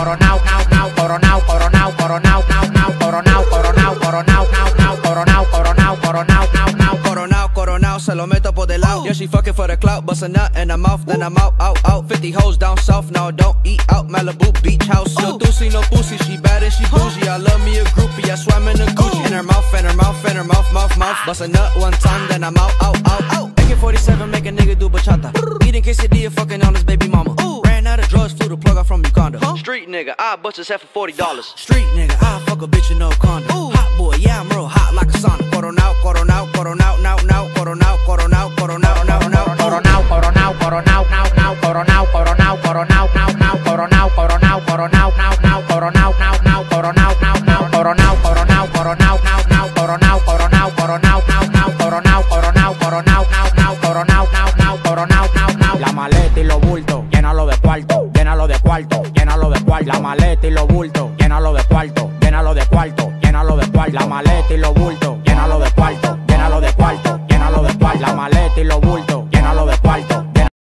coronao, now, coronao, coronao, coronao, now, coronao, coronao, coronao, now, coronao, coronao, coronao, now. Coronao, coronao, se lo meto por del lado. Yeah, she fucking for the clout, bust a nut in her mouth, then I'm out. 50 hoes down south, now don't eat out. Malibu beach house, no doozy, no pussy. She bad and she bougie. I love me a groupie, I swam in a Gucci. In her mouth, in her mouth, in her mouth, mouth. Bust a nut one time, then I'm out. AK-47, make a nigga do bachata. Eating quesadilla, fucking on his baby mama. Ran out of drugs, flew the plug out from Uganda. Street nigga, I bust his head for $40. Street nigga, I fuck a bitch in no condom. Hot boy, yeah, I'm real hot like a sauna. Coronao, coronao, coronao, now, coronao, coronao, coronao, now. Coronao, coronao, coronao, now, coronao, coronao, coronao, now, coronao, coronao, coronao, now, coronao, now, coronao, now, coronao, coronao, coronao, now, coronao, coronao, coronao, now, coronao, coronao, coronao, now, coronao, coronao, now. La maleta y los bultos, llénalo de cuarto, llénalo de cuarto, llénalo de cuarto. La maleta y los bultos, llénalo de cuarto, llénalo de cuarto, llénalo de cuarto. La maleta y los bultos, llénalo de cuarto, llénalo de cuarto, llénalo de cuarto. La maleta y los bultos.